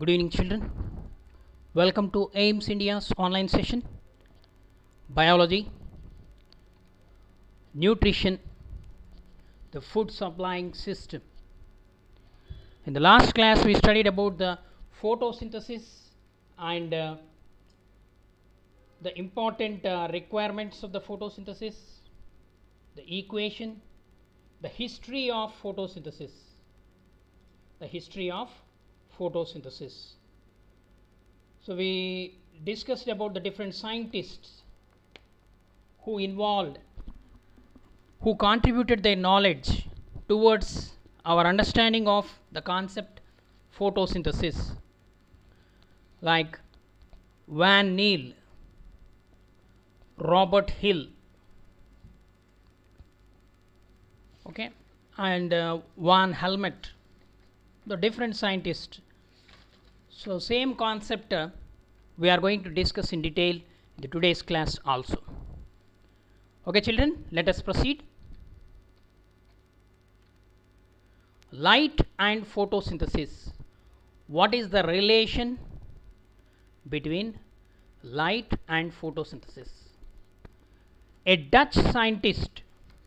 Good evening, children. Welcome to AIMS India's online session. Biology, nutrition, the food supplying system. In the last class, we studied about the photosynthesis and the important requirements of the photosynthesis, the equation, the history of photosynthesis. The history of photosynthesis. So we discussed about the different scientists who contributed their knowledge towards our understanding of the concept photosynthesis, like Van Neel, Robert Hill, okay, and Van Helmont, the different scientists. So same concept we are going to discuss in detail in today's class also. Okay, children, let us proceed. Light and photosynthesis. What is the relation between light and photosynthesis? A Dutch scientist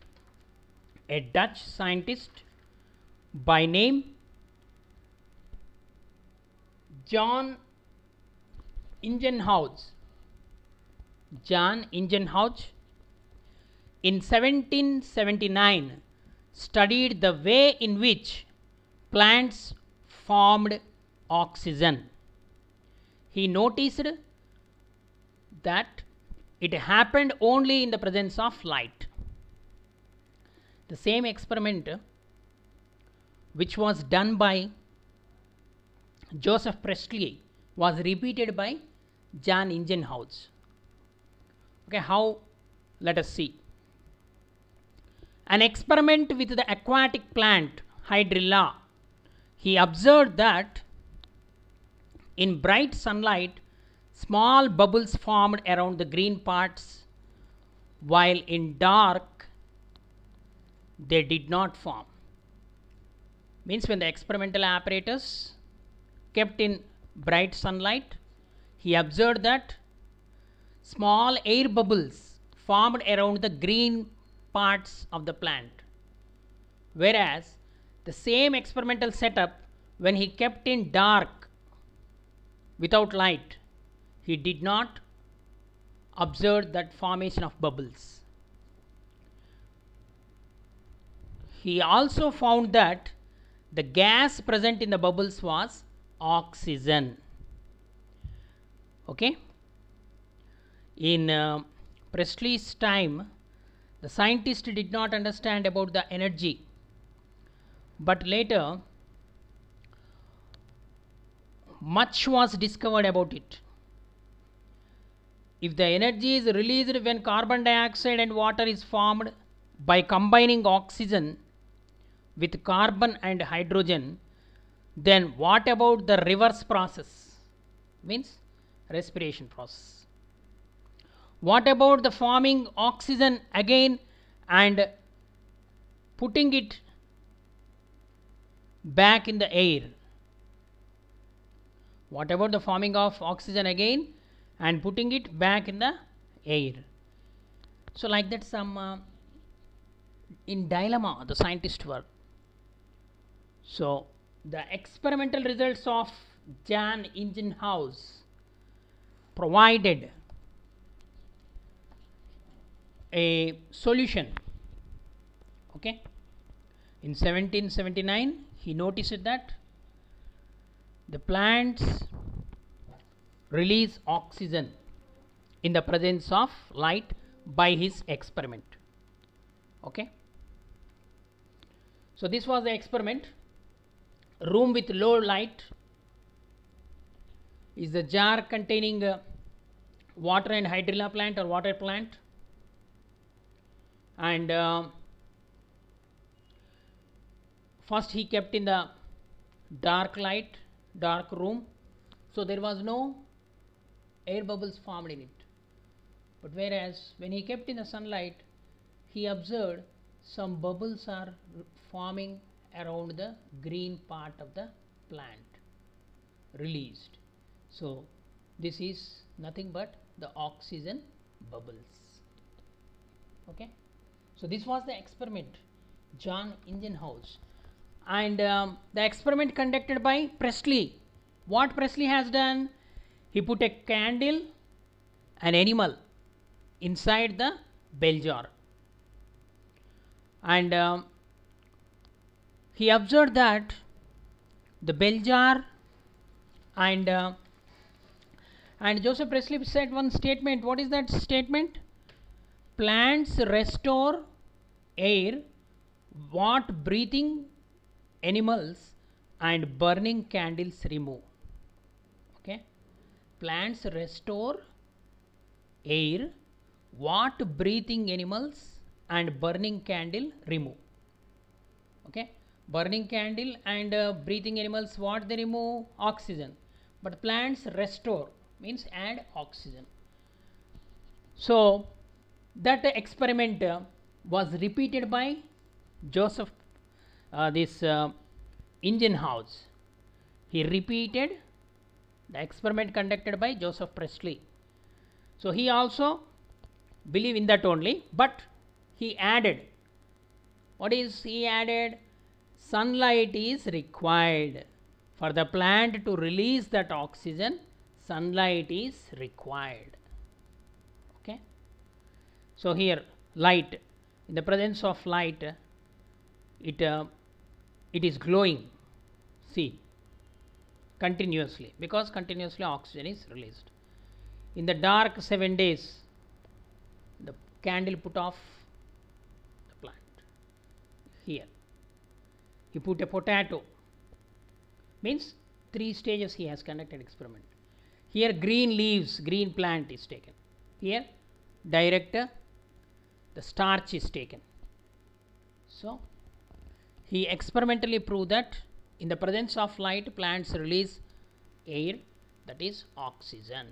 by name John Ingenhousz in 1779 studied the way in which plants formed oxygen. He noticed that it happened only in the presence of light. The same experiment which was done by Joseph Priestley was repeated by John Ingenhousz. Okay, how? Let us see. An experiment with the aquatic plant Hydrilla. He observed that in bright sunlight, small bubbles formed around the green parts, while in dark, they did not form. Means when the experimental apparatus kept in bright sunlight, he observed that small air bubbles formed around the green parts of the plant, whereas the same experimental setup, when he kept in dark without light, he did not observe that formation of bubbles. He also found that the gas present in the bubbles was oxygen. Okay, in Priestley's time, the scientists did not understand about the energy, but later much was discovered about it. If the energy is released when carbon dioxide and water is formed by combining oxygen with carbon and hydrogen, then what about the reverse process? Means respiration process. What about the forming oxygen again and putting it back in the air? What about the forming of oxygen again and putting it back in the air? So like that, some in dilemma the scientists were. So the experimental results of John Ingenhousz provided a solution. Okay, in 1779 he noticed that the plants release oxygen in the presence of light by his experiment. Okay, so this was the experiment. Room with low light is the jar containing water and hydrilla plant or water plant, and first he kept in the dark room, so there was no air bubbles formed in it. But whereas when he kept in the sunlight, he observed some bubbles are forming around the green part of the plant. released. So this is nothing but the oxygen bubbles. Okay, so this was the experiment, John Ingenhousz, and the experiment conducted by Priestley. What Priestley has done, he put a candle, an animal, inside the bell jar, and he observed that the bell jar and Joseph Priestley said one statement. What is that statement? Plants restore air what breathing animals and burning candles remove. Okay, plants restore air what breathing animals and burning candle remove. Okay, burning candle and breathing animals, what they remove? Oxygen, but plants restore means add oxygen. So that experiment was repeated by Joseph Ingenhousz. He repeated the experiment conducted by Joseph Priestley. So he also believed in that only, but he added, what is he added? Sunlight is required for the plant to release that oxygen. Sunlight is required. Okay, so here light, in the presence of light, it is glowing, see, continuously, because continuously oxygen is released. In the dark 7 days, the candle put off the plant. Here he put a potato, means 3 stages he has conducted experiment. Here green leaves, green plant is taken. Here direct the starch is taken. So he experimentally proved that in the presence of light, plants release air, that is oxygen.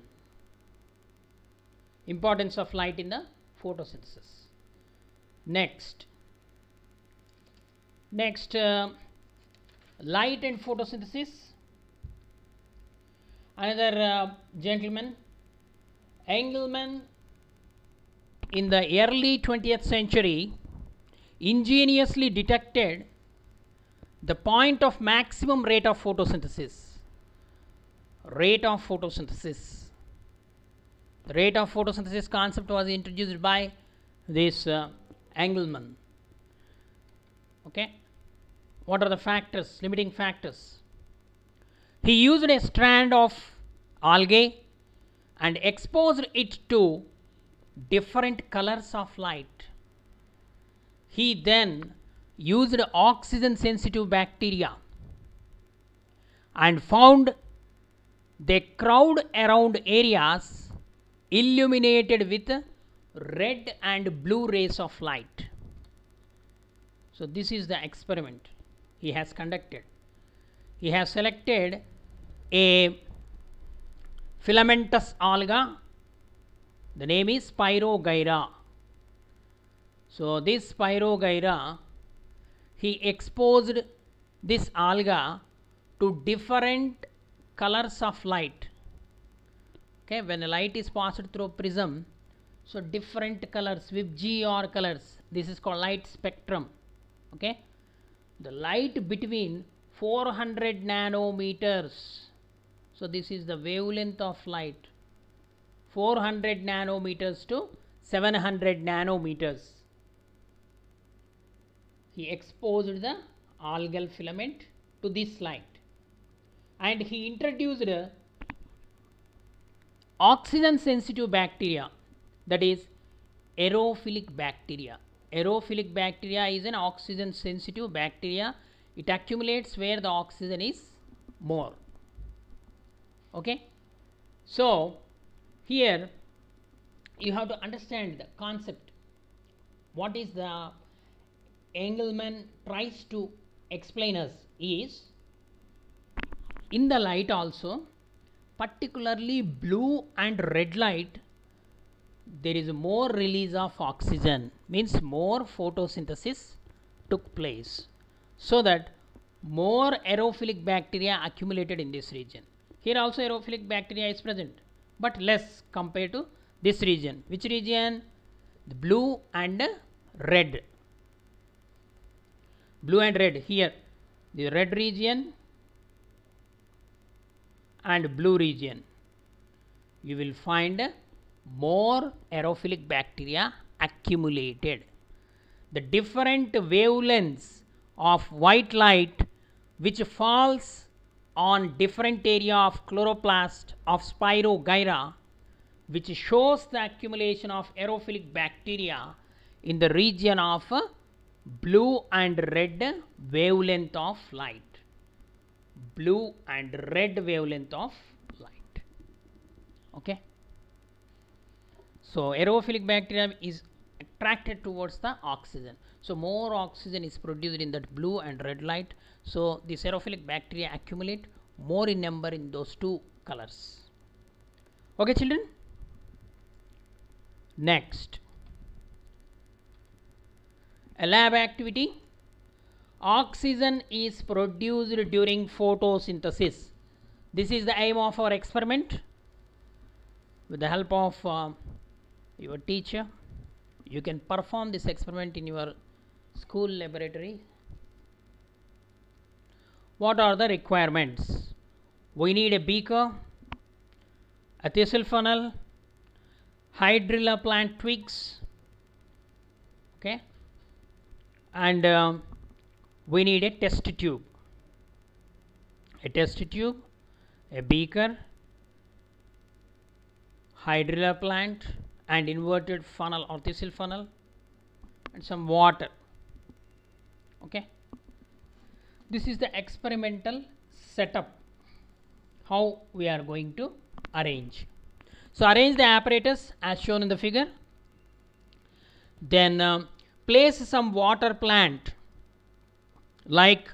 Importance of light in the photosynthesis. Next, light and photosynthesis. Another gentleman, Engelmann, in the early 20th century, ingeniously detected the point of maximum rate of photosynthesis. Rate of photosynthesis. The rate of photosynthesis concept was introduced by this Engelmann. Okay, what are the factors, limiting factors? He used a strand of algae and exposed it to different colors of light. He then used oxygen sensitive bacteria and found they crowd around areas illuminated with red and blue rays of light. So this is the experiment he has conducted. He has selected a filamentous alga, the name is Spirogyra. So this Spirogyra, he exposed this alga to different colors of light. Okay, when the light is passed through prism, so different colors, VIBGYOR colors, this is called light spectrum. Okay, the light between 400 nanometers, so this is the wavelength of light, 400 nanometers to 700 nanometers. He exposed the algal filament to this light and he introduced oxygen sensitive bacteria, that is aerophilic bacteria. Aerophilic bacteria is an oxygen sensitive bacteria. It accumulates where the oxygen is more. Okay, so here you have to understand the concept. What is the Engelmann tries to explain us is, in the light also, particularly blue and red light, there is more release of oxygen, means more photosynthesis took place, so that more aerophilic bacteria accumulated in this region. Here also aerophilic bacteria is present, but less compared to this region. Which region? The blue and red. Blue and red. Here the red region and blue region, you will find more aerophilic bacteria accumulated. The different wavelengths of white light which falls on different area of chloroplast of Spirogyra, which shows the accumulation of aerophilic bacteria in the region of blue and red wavelength of light. Blue and red wavelength of light. Okay. So aerophilic bacteria is attracted towards the oxygen. So more oxygen is produced in that blue and red light. So these aerophilic bacteria accumulate more in number in those two colors. Okay, children. Next, a lab activity. Oxygen is produced during photosynthesis. This is the aim of our experiment. With the help of your teacher, you can perform this experiment in your school laboratory. What are the requirements? We need a beaker, a thistle funnel, hydrilla plant twigs, okay, and we need a test tube, a beaker, hydrilla plant and inverted funnel or thistle funnel, and some water. Okay, this is the experimental setup, how we are going to arrange. So arrange the apparatus as shown in the figure, then place some water plant like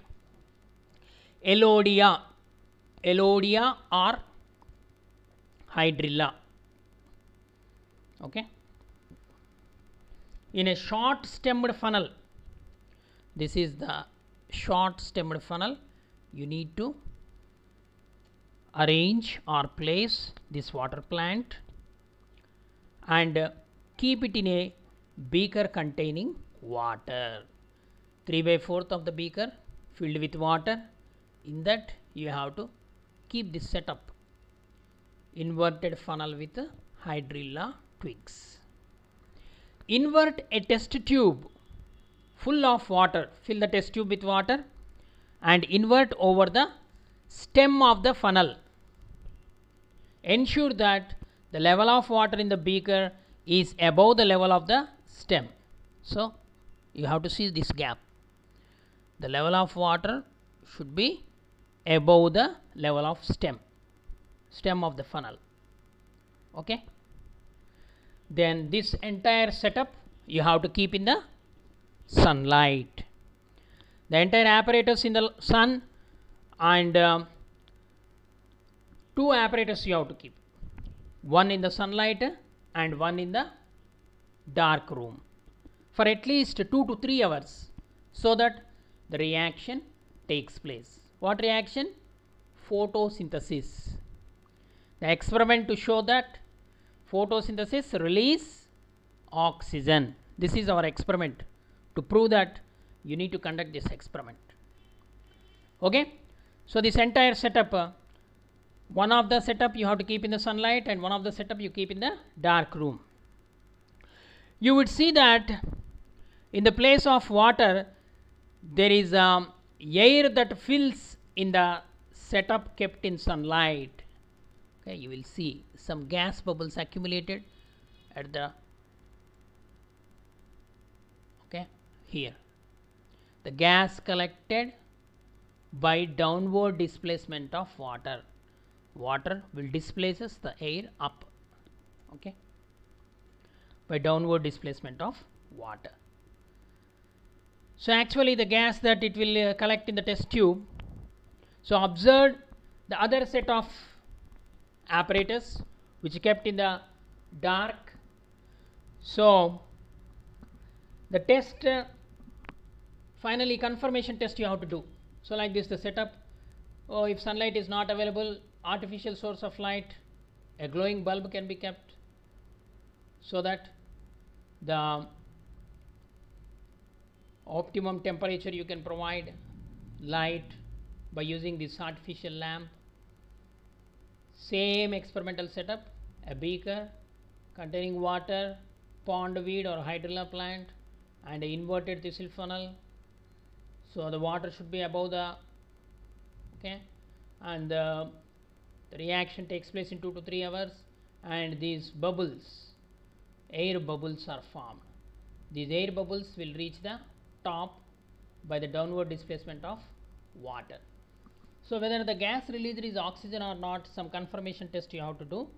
Elodea or hydrilla, okay, in a short stemmed funnel. This is the short stemmed funnel. You need to arrange or place this water plant and keep it in a beaker containing water. 3/4 of the beaker filled with water. In that you have to keep this setup, inverted funnel with hydrilla twigs. Invert a test tube full of water. Fill the test tube with water and invert over the stem of the funnel. Ensure that the level of water in the beaker is above the level of the stem. So you have to see this gap. The level of water should be above the level of stem of the funnel. Okay. Then this entire setup you have to keep in the sunlight. The entire apparatus in the sun, and two apparatus you have to keep. One in the sunlight and one in the dark room for at least 2 to 3 hours, so that the reaction takes place. What reaction? Photosynthesis. The experiment to show that photosynthesis release oxygen. This is our experiment to prove that you need to conduct this experiment. Okay. So this entire setup, one of the setup you have to keep in the sunlight and one of the setup you keep in the dark room. You would see that in the place of water there is air that fills in the setup kept in sunlight. Okay, you will see some gas bubbles accumulated at the here. The gas collected by downward displacement of water. Water will displaces the air up, okay, by downward displacement of water. So actually the gas that it will collect in the test tube. So observe the other set of apparatus which kept in the dark. So the test, finally confirmation test you have to do. So like this the setup. Oh, if sunlight is not available, artificial source of light, a glowing bulb can be kept, so that the optimum temperature you can provide light by using this artificial lamp. Same experimental setup, a beaker containing water, pond weed or hydrilla plant, and an inverted thistle funnel. So the water should be above the and the reaction takes place in 2 to 3 hours, and these bubbles, air bubbles, are formed. These air bubbles will reach the top by the downward displacement of water. So whether the gas released is oxygen or not, some confirmation test you have to do.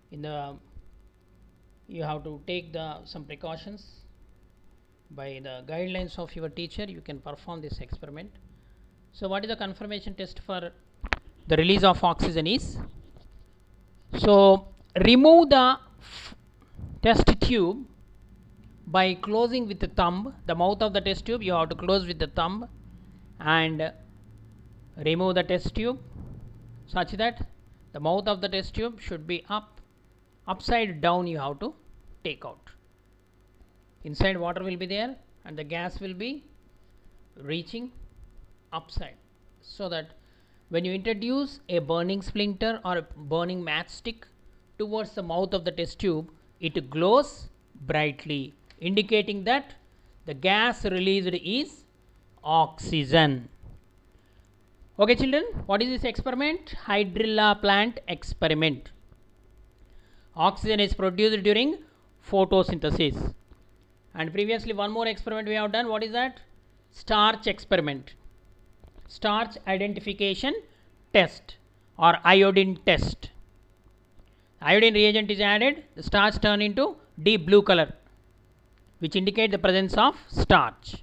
You have to take some precautions. By the guidelines of your teacher, you can perform this experiment. So what is the confirmation test for the release of oxygen is? So remove the test tube by closing with the thumb. The mouth of the test tube you have to close with the thumb and remove the test tube such that the mouth of the test tube should be upside down. You have to take out. Inside water will be there and the gas will be reaching upside, so that when you introduce a burning splinter or a burning matchstick towards the mouth of the test tube, it glows brightly, indicating that the gas released is oxygen. Okay children, what is this experiment? Hydrilla plant experiment. Oxygen is produced during photosynthesis. And previously one more experiment we have done. What is that? Starch experiment. Starch identification test or iodine test. Iodine reagent is added, the starch turn into deep blue color, which indicate the presence of starch.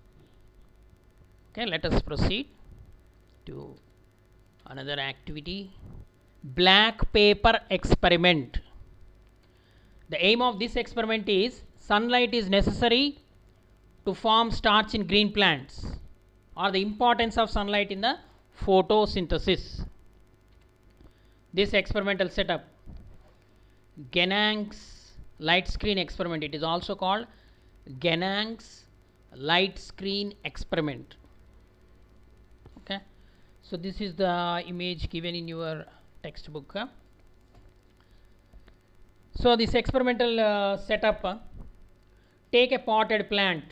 Okay, let us proceed to another activity. Black paper experiment. The aim of this experiment is sunlight is necessary to form starch in green plants, or the importance of sunlight in the photosynthesis. This experimental setup, Genang's light screen experiment, it is also called Genang's light screen experiment. Okay, so this is the image given in your textbook. So this experimental setup, take a potted plant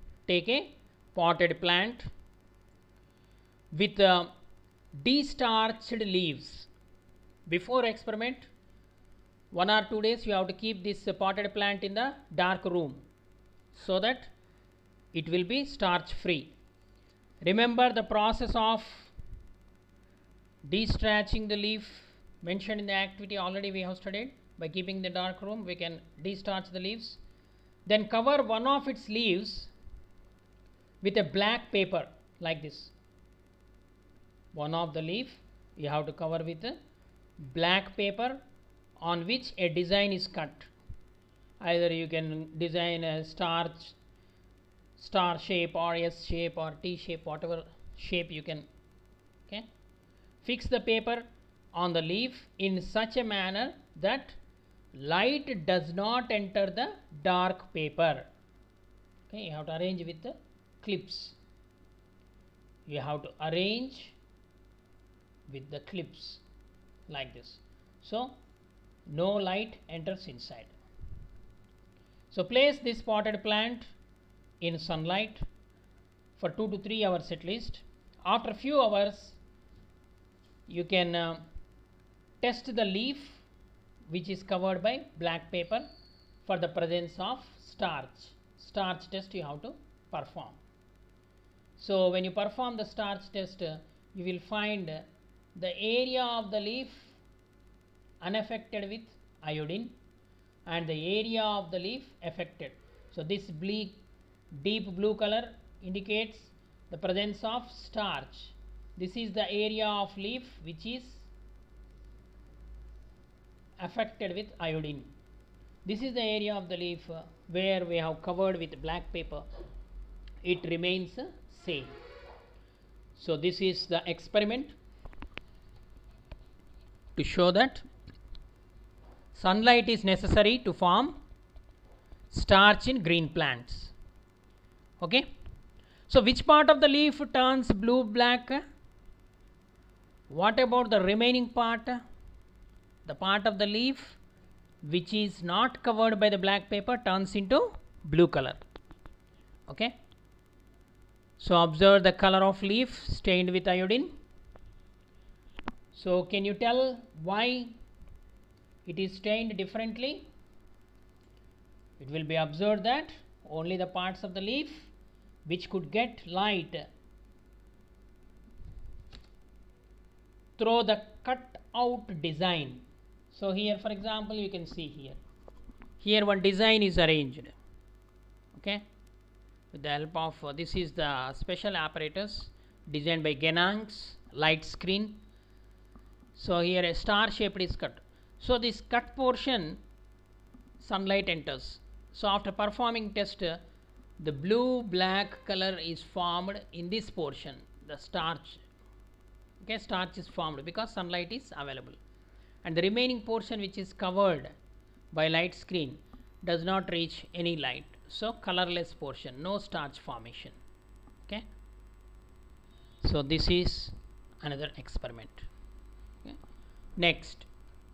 with de-starched leaves. Before experiment, 1 or 2 days you have to keep this potted plant in the dark room, so that it will be starch free. Remember the process of de-starching the leaf mentioned in the activity already we have studied. By keeping the dark room, we can de-starch the leaves. Then cover one of its leaves with a black paper like this. One of the leaf you have to cover with a black paper on which a design is cut. Either you can design a star shape or S shape or T shape, whatever shape you can. Okay, fix the paper on the leaf in such a manner that light does not enter the dark paper. Okay, you have to arrange with the clips. You have to arrange with the clips like this, so no light enters inside. So place this potted plant in sunlight for 2 to 3 hours at least. After a few hours, you can test the leaf which is covered by black paper for the presence of starch. Starch test you have to perform. So when you perform the starch test, you will find the area of the leaf unaffected with iodine and the area of the leaf affected. So this deep blue color indicates the presence of starch. This is the area of leaf which is affected with iodine. This is the area of the leaf where we have covered with black paper. It remains same. So this is the experiment. to show that sunlight is necessary to form starch in green plants. Okay. So which part of the leaf turns blue black? What about the remaining part? The part of the leaf which is not covered by the black paper turns into blue color. Okay. So observe the color of leaf stained with iodine. So can you tell why it is stained differently? It will be observed that only the parts of the leaf which could get light through the cut out design. So here for example you can see here one design is arranged, okay, with the help of this is the special apparatus designed by Genang's light screen. So here a star shaped is cut. So this cut portion sunlight enters. So after performing test the blue black color is formed in this portion, the starch. Okay, starch is formed because sunlight is available, and the remaining portion which is covered by light screen does not reach any light, so colorless portion, no starch formation. Okay, so this is another experiment. Okay. Next,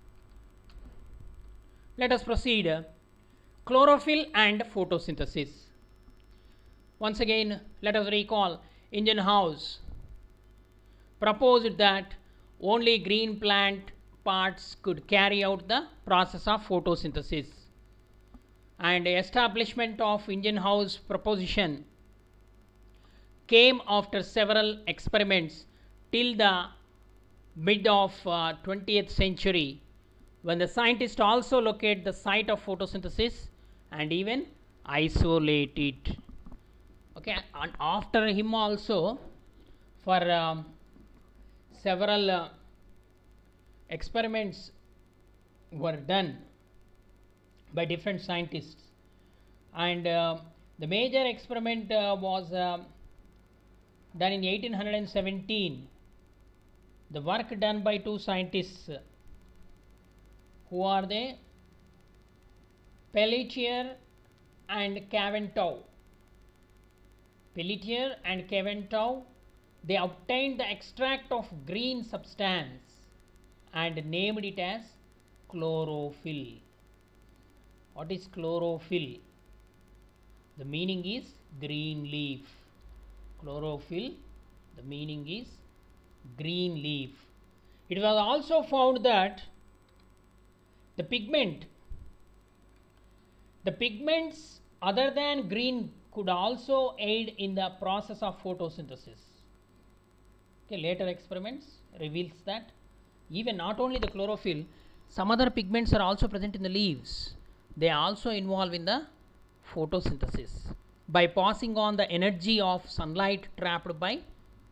let us proceed. Chlorophyll and photosynthesis. Once again let us recall, Ingenhousz proposed that only green plant parts could carry out the process of photosynthesis, and establishment of Ingenhousz proposition came after several experiments till the mid of 20th century, when the scientists also locate the site of photosynthesis and even isolate it. Okay, and after him also for several experiments were done by different scientists, and the major experiment was done in 1817. The work done by two scientists. Who are they? Pelletier and Caventou. Pelletier and Caventou, they obtained the extract of green substance and named it as chlorophyll. What is chlorophyll? The meaning is green leaf. Chlorophyll, the meaning is green leaf. It was also found that the pigments other than green could also aid in the process of photosynthesis. Okay, later experiments reveals that even not only the chlorophyll, some other pigments are also present in the leaves. They are also involved in the photosynthesis by passing on the energy of sunlight trapped by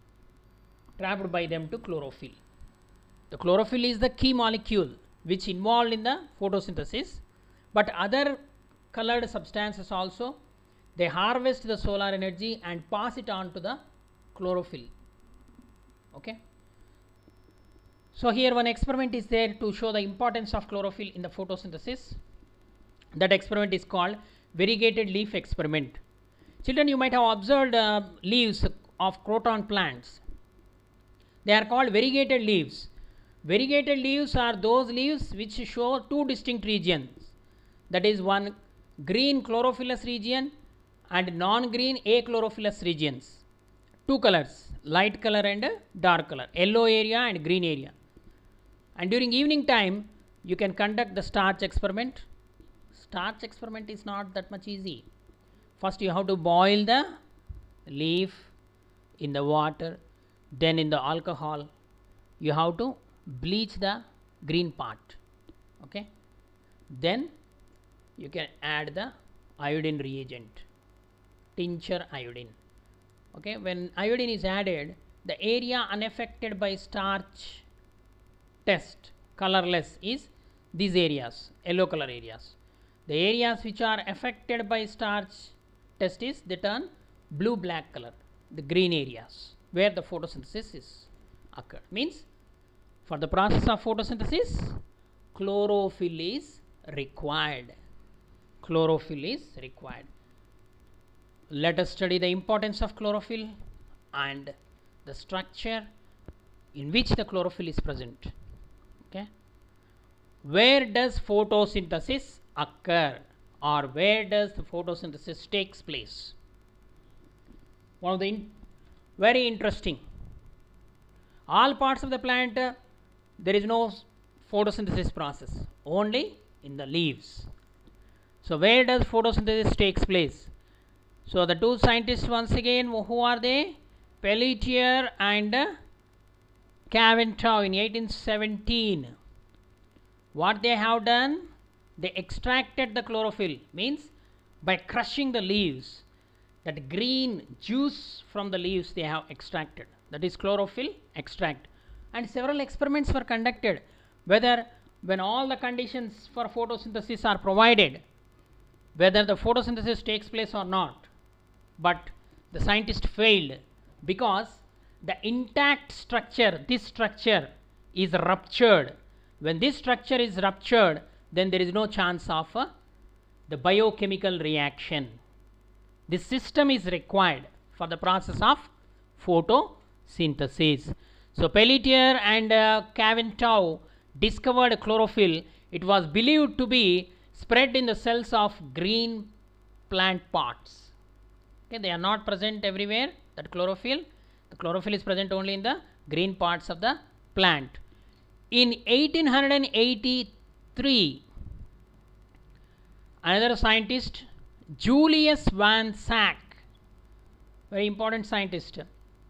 them to chlorophyll. The chlorophyll is the key molecule which involved in the photosynthesis, but other colored substances also, they harvest the solar energy and pass it on to the chlorophyll. Okay. So here one experiment is there to show the importance of chlorophyll in the photosynthesis. That experiment is called variegated leaf experiment. Children, you might have observed leaves of croton plants. They are called variegated leaves. Variegated leaves are those leaves which show two distinct regions, that is one green chlorophyllous region and non-green achlorophyllous regions. Two colors, light color and dark color, yellow area and green area. And during evening time you can conduct the starch experiment. Starch experiment is not that much easy. First you have to boil the leaf in the water, then in the alcohol you have to bleach the green part. Okay, then you can add the iodine reagent, tincture iodine. Okay, when iodine is added, the area unaffected by starch test colorless is these areas, yellow color areas. The areas which are affected by starch test is they turn blue black color, the green areas where the photosynthesis is occurred. Means For the process of photosynthesis, chlorophyll is required. Chlorophyll is required. Let us study the importance of chlorophyll and the structure in which the chlorophyll is present. Okay. Where does photosynthesis occur, or where does the photosynthesis takes place? One of the very interesting. All parts of the plant, there is no photosynthesis process, only in the leaves. So where does photosynthesis takes place? So the two scientists, once again, who are they? Pelletier and Caventou in 1817. What they have done? They extracted the chlorophyll, means by crushing the leaves, that green juice from the leaves they have extracted. That is chlorophyll extract. And several experiments were conducted, whether when all the conditions for photosynthesis are provided, whether the photosynthesis takes place or not. But the scientist failed because the intact structure, this structure is ruptured. When this structure is ruptured, then there is no chance of the biochemical reaction. This system is required for the process of photosynthesis. So Pelletier and Caventou discovered chlorophyll. It was believed to be spread in the cells of green plant parts. Okay, they are not present everywhere, that chlorophyll. The chlorophyll is present only in the green parts of the plant. In 1883, another scientist, Julius Van Schack, very important scientist,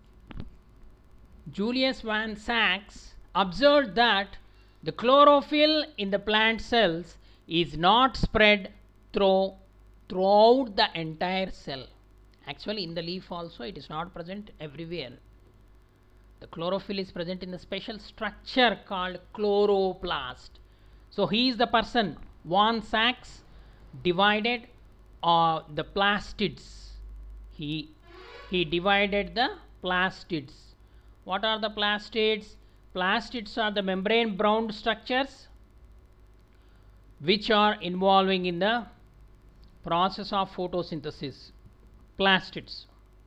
Julius Van Schack observed that the chlorophyll in the plant cells is not spread throughout the entire cell. Actually, in the leaf also it is not present everywhere. The chlorophyll is present in a special structure called chloroplast. So he is the person, Van Schack, divided the plastids. He divided the plastids. What are the plastids? Plastids are the membrane bound structures which are involving in the process of photosynthesis. Plastids.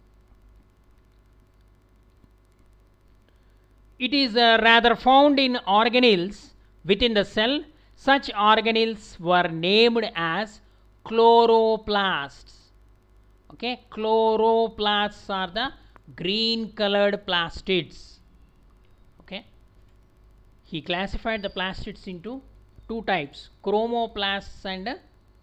It is rather found in organelles within the cell. Such organelles were named as chloroplasts. Okay, chloroplasts are the green colored plastids. Okay, he classified the plastids into two types, chromoplasts and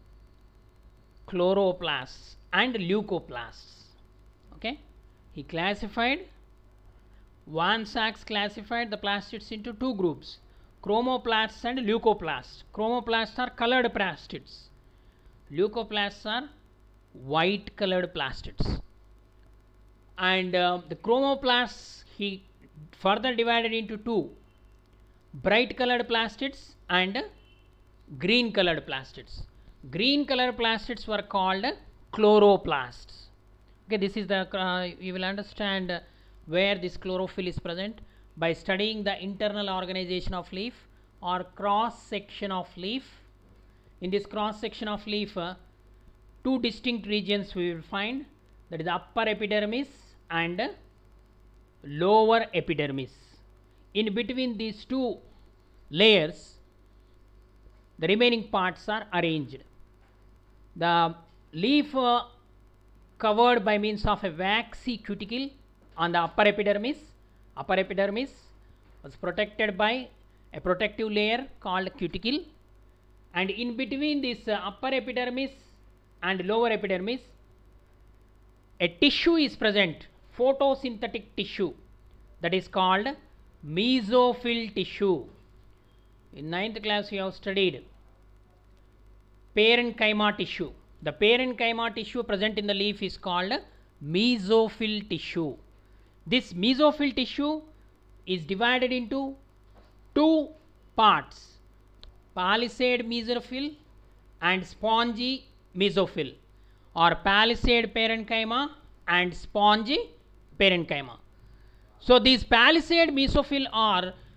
chloroplasts and leucoplasts. Okay, he classified, Van Schack classified the plastids into two groups, chromoplasts and leucoplasts. Chromoplasts are colored plastids, leucoplasts are white colored plastids. And the chromoplasts he further divided into two, bright colored plastids and green colored plastids. Green colored plastids were called chloroplasts. Okay, this is the you will understand where this chlorophyll is present by studying the internal organization of leaf or cross section of leaf. In this cross section of leaf, two distinct regions we will find, that is the upper epidermis and lower epidermis. In between these two layers, the remaining parts are arranged. The leaf covered by means of a waxy cuticle on the upper epidermis. Upper epidermis was protected by a protective layer called cuticle, and in between this upper epidermis and lower epidermis, a tissue is present, photosynthetic tissue, that is called mesophyll tissue. In 9th class you have studied parenchyma tissue. The parenchyma tissue present in the leaf is called mesophyll tissue. This mesophyll tissue is divided into two parts, palisade mesophyll and spongy mesophyll, or palisade parenchyma and spongy parenchyma. So these palisade mesophyll are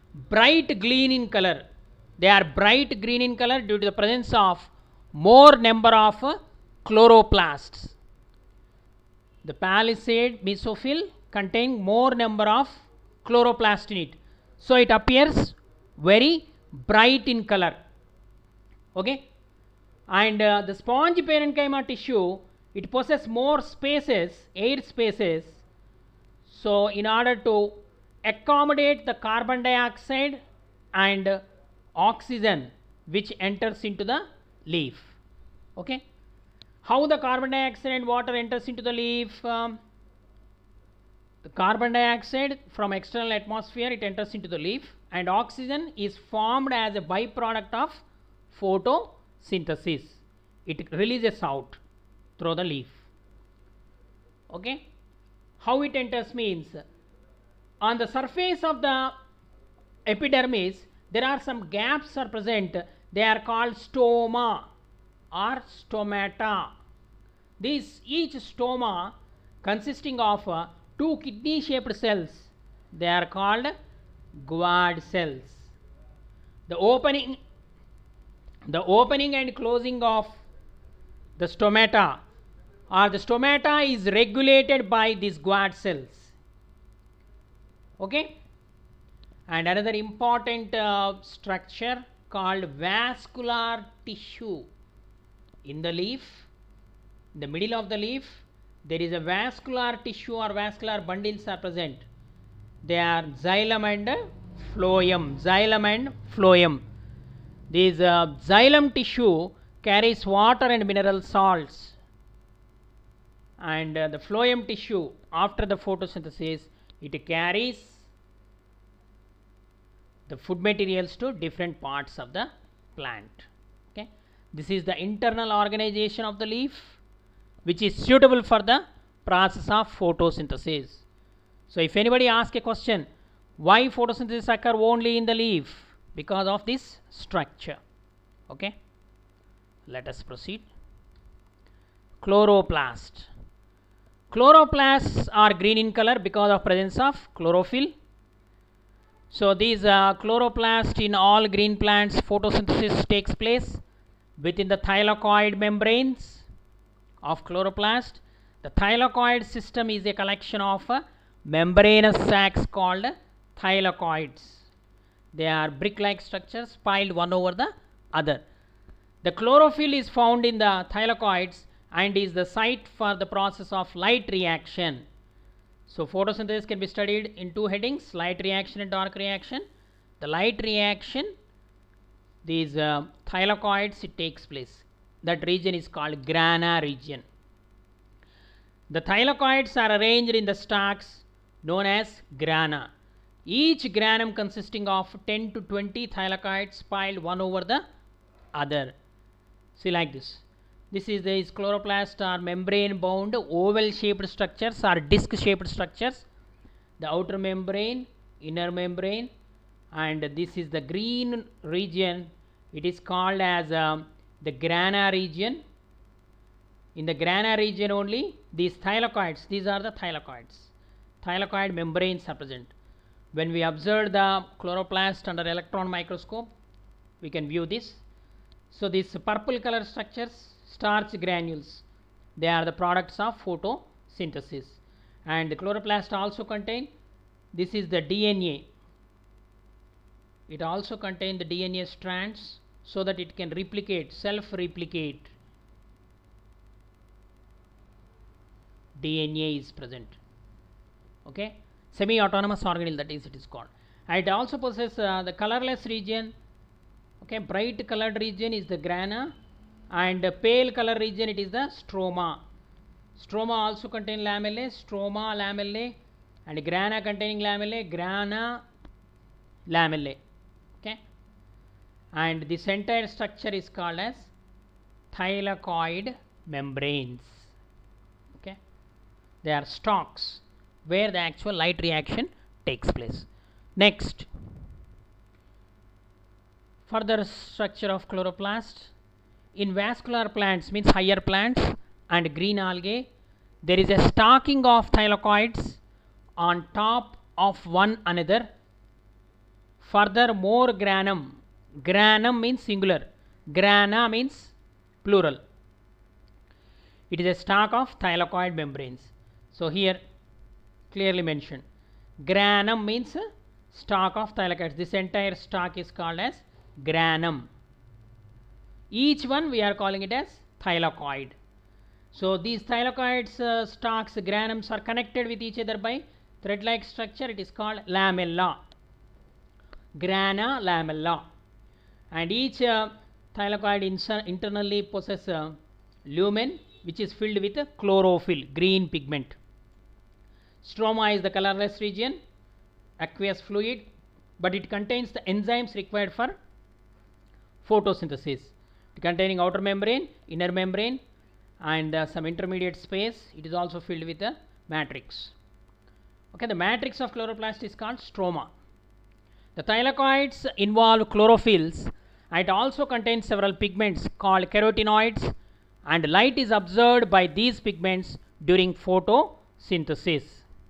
bright green in color. They are bright green in color due to the presence of more number of chloroplasts. The palisade mesophyll contain more number of chloroplasts in it, so it appears very bright in color. Okay, and the sponge parenchyma tissue, it possesses more spaces, air spaces, so in order to accommodate the carbon dioxide and oxygen which enters into the leaf. Okay, how the carbon dioxide and water enters into the leaf? The carbon dioxide from external atmosphere, it enters into the leaf, and oxygen is formed as a byproduct of photosynthesis. It releases out through the leaf. Okay, how it enters means, on the surface of the epidermis there are some gaps are present. They are called stoma or stomata. Each stoma consisting of two kidney shaped cells, they are called guard cells. The opening and closing of the stomata is regulated by these guard cells. Okay, and another important structure called vascular tissue. In the leaf, in the middle of the leaf, there is a vascular tissue or vascular bundles are present. They are xylem and phloem. Xylem and phloem. This xylem tissue carries water and mineral salts, and the phloem tissue, after the photosynthesis, it carries the food materials to different parts of the plant. Okay, this is the internal organization of the leaf, which is suitable for the process of photosynthesis. So if anybody asks a question, why photosynthesis occur only in the leaf? Because of this structure. Okay, let us proceed. Chloroplast. Chloroplasts are green in color because of presence of chlorophyll. So these chloroplasts in all green plants, photosynthesis takes place within the thylakoid membranes of chloroplast. The thylakoid system is a collection of membranous sacs called thylakoids. They are brick-like structures piled one over the other. The chlorophyll is found in the thylakoids and is the site for the process of light reaction. So photosynthesis can be studied in two headings: light reaction and dark reaction. The light reaction, these thylakoids, it takes place. That region is called grana region. The thylakoids are arranged in the stalks known as grana. Each granum consisting of 10 to 20 thylakoids piled one over the other. See, like this. These chloroplasts are membrane bound oval shaped structures or disc shaped structures. The outer membrane, inner membrane, and this is the green region. It is called as the grana region. In the grana region only these thylakoids, these are the thylakoids. Thylakoid membranes are present. When we observe the chloroplast under electron microscope, we can view this. So these purple color structures, starch granules, they are the products of photosynthesis. And the chloroplast also contain, this is the DNA. It also contains the DNA strands so that it can replicate, self-replicate. DNA is present. Okay, semi-autonomous organelle, that is, it is called. And it also possesses the colorless region. Okay, bright colored region is the grana, and pale color region, it is the stroma. Stroma also contain lamellae, stroma lamellae, and grana containing lamellae, grana lamellae. Okay, and this entire structure is called as thylakoid membranes. Okay, they are stalks where the actual light reaction takes place. Next, further structure of chloroplast. In vascular plants, means higher plants and green algae, there is a stocking of thylakoids on top of one another further more granum. Granum means singular, grana means plural. It is a stalk of thylakoid membranes. So here clearly mentioned, granum means stalk of thylakoids. This entire stalk is called as granum. Each one we are calling it as thylakoid. So these thylakoids, stalks, granums are connected with each other by thread-like structure. It is called lamella. Grana, lamella. And each thylakoid internally possesses a lumen which is filled with chlorophyll, green pigment. Stroma is the colorless region, aqueous fluid, but it contains the enzymes required for photosynthesis. Containing outer membrane, inner membrane, and some intermediate space. It is also filled with a matrix. Okay, the matrix of chloroplast is called stroma. The thylakoids involve chlorophylls, and it also contains several pigments called carotenoids, and light is observed by these pigments during photosynthesis.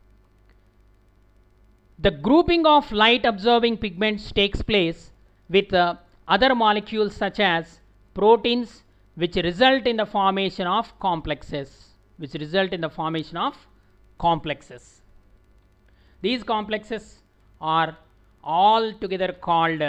The grouping of light absorbing pigments takes place with other molecules such as proteins, which result in the formation of complexes. These complexes are all together called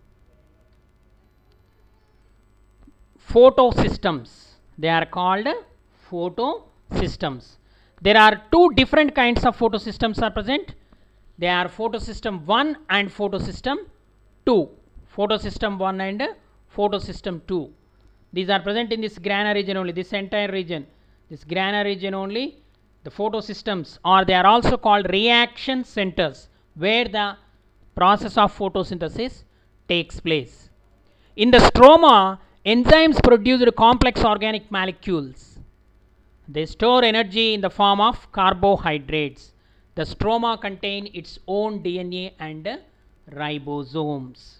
photosystems. They are called photosystems. There are two different kinds of photosystems are present. They are photosystem 1 and photosystem 2. Photosystem 1 and photosystem 2. These are present in this grana region only, this entire region, this grana region only. The photosystems, or they are also called reaction centers, where the process of photosynthesis takes place. In the stroma, enzymes produce complex organic molecules. They store energy in the form of carbohydrates. The stroma contain its own DNA and ribosomes.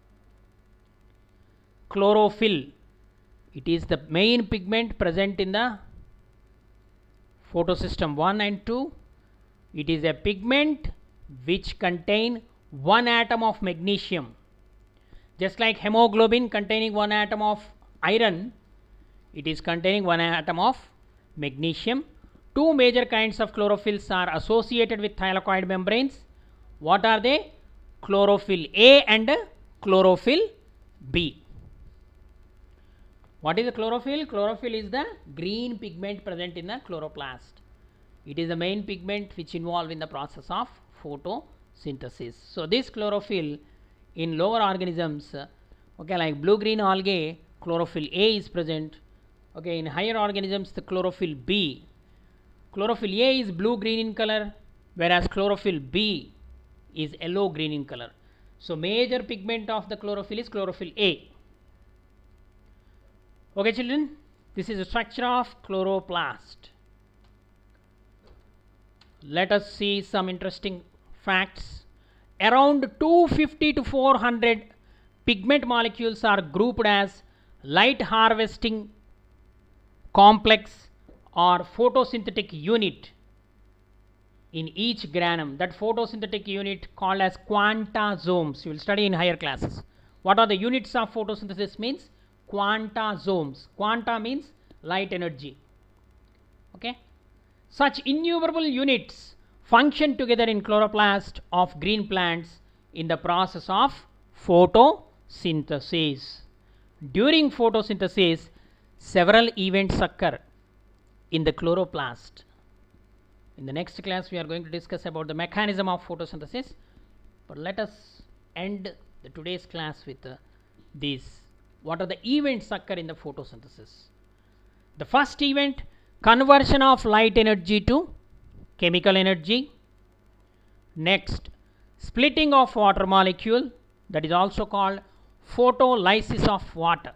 Chlorophyll, it is the main pigment present in the photosystem 1 and 2. It is a pigment which contain one atom of magnesium. Just like hemoglobin containing one atom of iron, it is containing one atom of magnesium. Two major kinds of chlorophylls are associated with thylakoid membranes. What are they? Chlorophyll A and chlorophyll B. What is the chlorophyll? Chlorophyll is the green pigment present in the chloroplast. It is the main pigment which involved in the process of photosynthesis. So this chlorophyll in lower organisms, okay, like blue-green algae, chlorophyll A is present. Okay, in higher organisms, the chlorophyll B. Chlorophyll A is blue-green in color, whereas chlorophyll B is yellow-green in color. So major pigment of the chlorophyll is chlorophyll A. Okay, children, this is the structure of chloroplast. Let us see some interesting facts. Around 250 to 400 pigment molecules are grouped as light harvesting complex or photosynthetic unit in each granum. That photosynthetic unit called as quantasomes. You will study in higher classes. What are the units of photosynthesis means? Quantasomes. Quanta means light energy. Okay. Such innumerable units function together in chloroplast of green plants in the process of photosynthesis. During photosynthesis, several events occur in the chloroplast. In the next class, we are going to discuss about the mechanism of photosynthesis. But let us end today's class with these. What are the events occur in the photosynthesis? The first event, conversion of light energy to chemical energy. Next, splitting of water molecule, that is also called photolysis of water.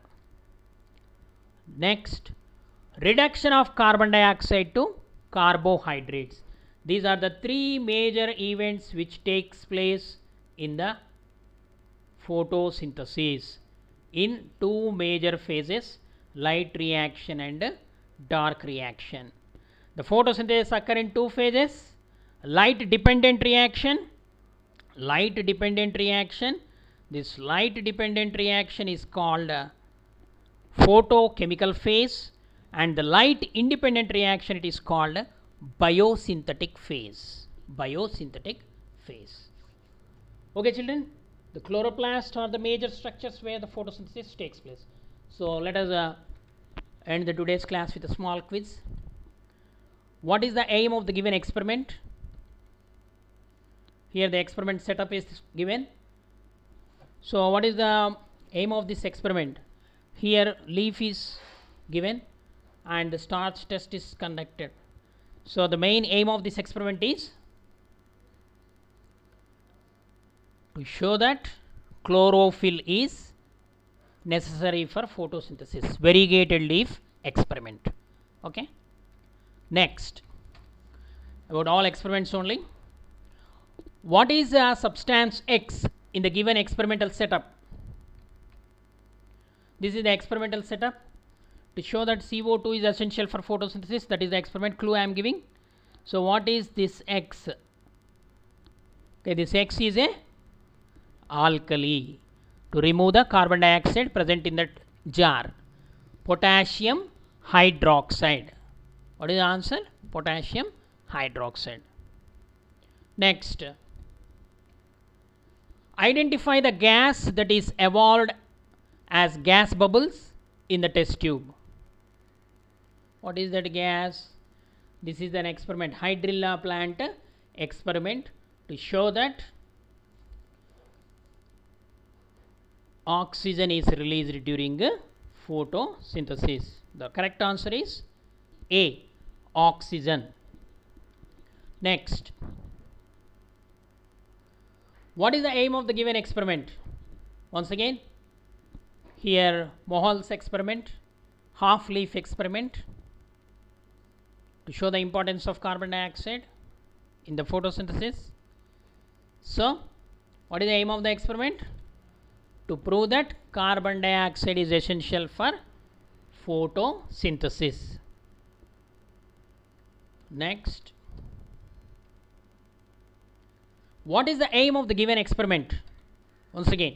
Next, reduction of carbon dioxide to carbohydrates. These are the three major events which takes place in the photosynthesis in two major phases, light reaction and dark reaction. The photosynthesis occur in two phases, light dependent reaction This light dependent reaction is called photochemical phase, and the light independent reaction it is called biosynthetic phase. Biosynthetic phase. Okay children, the chloroplast are the major structures where the photosynthesis takes place. So let us end the today's class with a small quiz. What is the aim of the given experiment? Here the experiment setup is given. So what is the aim of this experiment? Here leaf is given and the starch test is conducted. So the main aim of this experiment is to show that chlorophyll is necessary for photosynthesis. Variegated leaf experiment. Okay. Next, about all experiments only. What is a substance X in the given experimental setup? This is the experimental setup to show that CO2 is essential for photosynthesis. That is the experiment clue I am giving. So what is this X? Okay, this X is a alkali to remove the carbon dioxide present in that jar. Potassium hydroxide. What is the answer? Potassium hydroxide. Next, identify the gas that is evolved as gas bubbles in the test tube. What is that gas? This is an experiment, hydrilla plant experiment to show that oxygen is released during photosynthesis. The correct answer is A, oxygen. Next, what is the aim of the given experiment? Once again, here Mohol's experiment, half leaf experiment to show the importance of carbon dioxide in the photosynthesis. So what is the aim of the experiment? To prove that carbon dioxide is essential for photosynthesis. Next, what is the aim of the given experiment? Once again,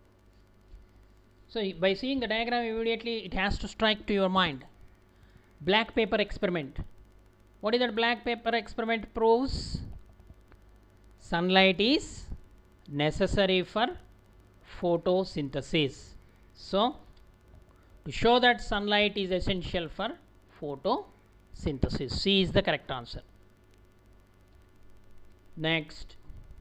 so by seeing the diagram immediately it has to strike to your mind. Black paper experiment. What is that black paper experiment proves? Sunlight is necessary for photosynthesis. So to show that sunlight is essential for photosynthesis, C is the correct answer. Next,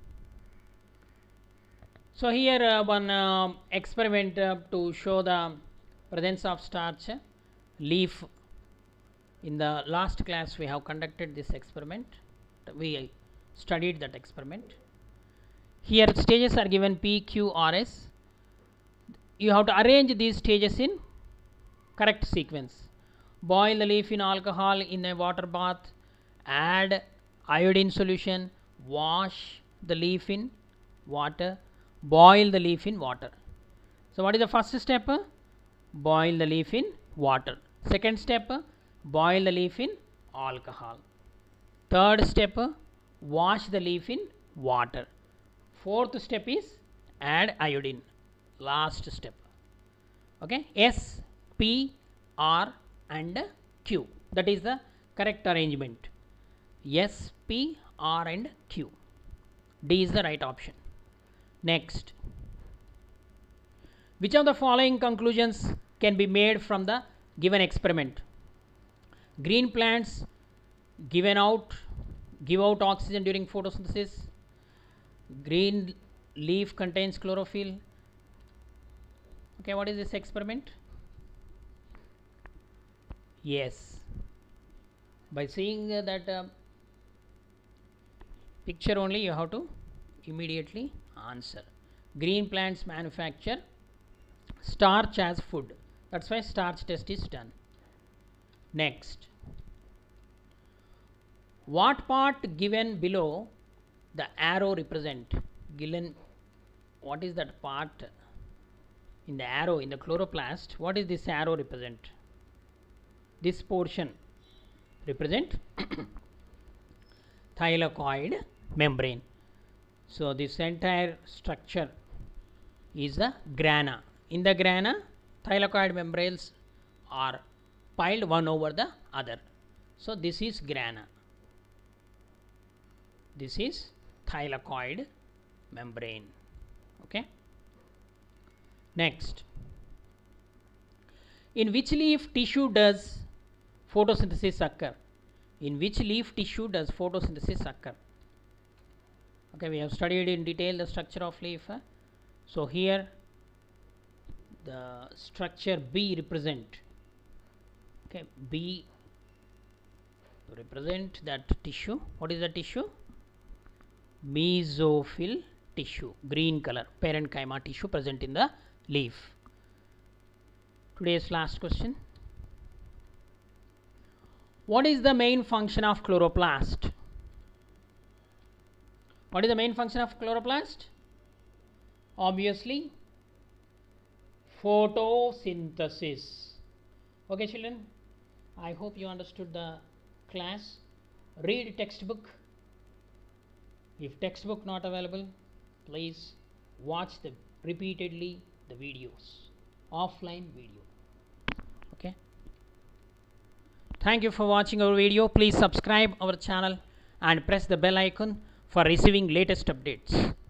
so here one experiment to show the presence of starch leaf. In the last class we have conducted this experiment. We studied that experiment. Here stages are given P, Q, R, S. You have to arrange these stages in correct sequence. Boil the leaf in alcohol in a water bath, add iodine solution, wash the leaf in water, boil the leaf in water. So what is the first step? Boil the leaf in water. Second step, boil the leaf in alcohol. Third step, wash the leaf in water. Fourth step is add iodine. Last step. Okay, S, P, R and Q. That is the correct arrangement. S, P, R and Q. D is the right option. Next, which of the following conclusions can be made from the given experiment? Green plants give out oxygen during photosynthesis. Green leaf contains chlorophyll. Okay, what is this experiment? Yes, by seeing that picture only you have to immediately answer. Green plants manufacture starch as food. That's why starch test is done. Next, what part given below the arrow represent? Given, what is that part in the arrow in the chloroplast? What is this arrow represent? This portion represent thylakoid membrane. So this entire structure is the grana. In the grana, thylakoid membranes are piled one over the other. So this is grana. This is thylakoid membrane. Okay. Next, in which leaf tissue does photosynthesis occur? In which leaf tissue does photosynthesis occur? Okay, we have studied in detail the structure of leaf. So here the structure B represent. Okay, B represent that tissue. What is the tissue? Mesophyll tissue, green color, parenchyma tissue present in the leaf. Today's last question. What is the main function of chloroplast? What is the main function of chloroplast? Obviously, photosynthesis. Okay, children, I hope you understood the class. Read textbook. If textbook not available, please watch repeatedly the videos, offline video. Okay. Thank you for watching our video. Please subscribe our channel and press the bell icon for receiving latest updates.